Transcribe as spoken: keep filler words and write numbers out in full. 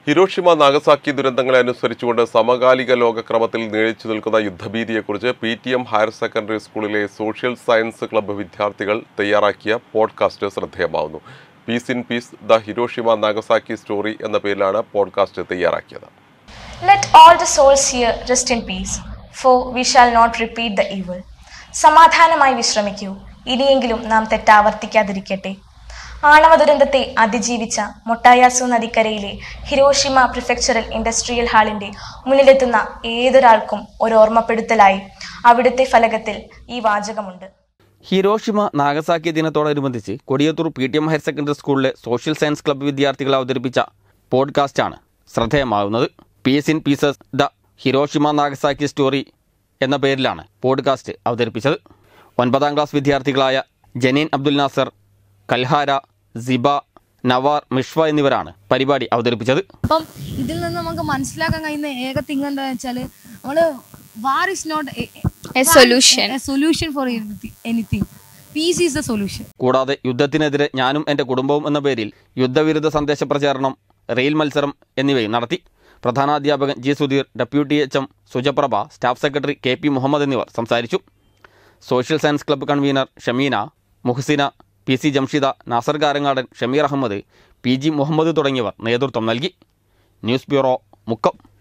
Hiroshima Nagasaki ദുരന്തങ്ങളെ അനുസരിച്ചുകൊണ്ട് സമകാലിക ലോകക്രമത്തിൽ നീഴിച്ചു നിൽക്കുന്ന യുദ്ധഭീതിയെക്കുറിച്ച് P T M higher secondary സ്കൂളിലെ സോഷ്യൽ സയൻസ് ക്ലബ്ബ് വിദ്യാർത്ഥികൾ തയ്യാറാക്കിയ പോഡ്കാസ്റ്റ് ശ്രദ്ധേയമാവുന്നു. Peace in peace the Hiroshima Nagasaki story എന്ന പേരിലാണ് പോഡ്കാസ്റ്റ് തയ്യാറാക്കിയത്. Let all the souls here rest in peace, for we shall not repeat the evil. സമാധാനമായി വിശ്രമിക്കൂ, ഇനിയെങ്കിലും നാം തെറ്റാവർത്തിക്കാതിരിക്കട്ടെ. ആണവ ദുരന്തത്തെ അതിജീവിച്ച മൊട്ടായാസു നദിക്കരയിലെ ഹിരോഷിമ പ്രിഫെക്ചറൽ ഇൻഡസ്ട്രിയൽ ഹാളിന്റെ മുന്നിലെത്തുന്ന ഏതൊരാൾക്കും ഒരു ഓർമ്മപ്പെടുത്തലായി അവിടുത്തെ ഫലകത്തിൽ ഈ വാചകമുണ്ട്. ഹിരോഷിമ നാഗസാക്കി ദിനത്തോടനുബന്ധിച്ച് Kodiyathur P T M higher secondary സ്കൂളിലെ സോഷ്യൽ സയൻസ് ക്ലബ്ബ് വിദ്യാർത്ഥികൾ അവതരിപ്പിച്ച പോഡ്കാസ്റ്റാണ് ശ്രദ്ധേയമാകുന്നത്. Peace in pieces the Hiroshima Nagasaki story എന്ന പേരിലാണ് പോഡ്കാസ്റ്റ് അവതരിപ്പിച്ചത്. ഒൻപതാം ക്ലാസ് വിദ്യാർത്ഥികളായ ജനീൻ അബ്ദുൽ നാസർ, കൽഹാര, സിബ, നവാർ, മിഷ്വ എന്നിവരാണ് പരിപാടി അവതരിപ്പിച്ചത്. അപ്പം ഇതിൽ നിന്ന് നമുക്ക് മനസ്സിലാക്കാൻ കഴിയുന്ന ഏക തിങ് എന്താ വെച്ചാൽ നമ്മള് war is not a solution a solution for anything. Peace is the solution. കൂടാതെ യുദ്ധത്തിനെതിരെ ഞാനും എൻ്റെ കുടുംബവും എന്ന പേരിൽ യുദ്ധവിരുദ്ധ സന്ദേശ പ്രചാരണം, റെയിൽ മത്സരം എന്നിവയും നടത്തി. പ്രധാനാധ്യാപകൻ G Sudheer, deputy H M Sujaprabha, staff secretary K P Muhammad എന്നിവർ സംസാരിച്ചു. Social science club convener Shameena, Muhsina, P C Jamshida, Nasar Karangadan, Shameer Ahmed, P G Muhammad തുടങ്ങിയവർ നേതൃത്വം നൽകി. News bureau, Mukkam.